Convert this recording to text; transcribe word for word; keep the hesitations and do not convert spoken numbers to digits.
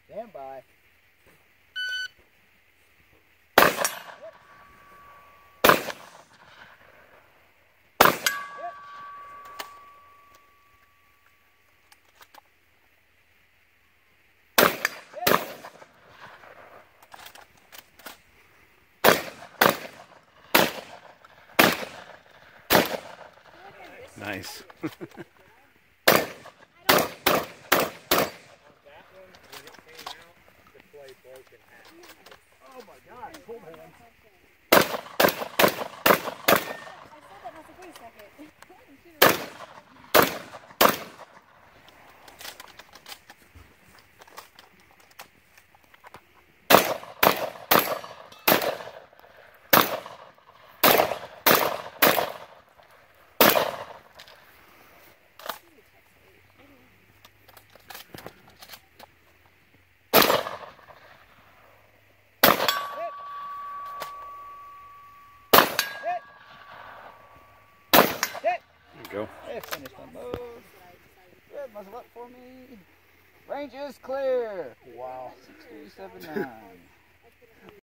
Stand by. Nice. Oh my God, cold hands. I said that not to wait a second. Go. Hey, finish my move. Good, muzzle up for me. Range is clear. Wow. six three seven nine.